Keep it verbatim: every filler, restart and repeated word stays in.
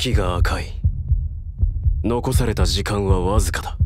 月が赤い。残された時間はわずかだ。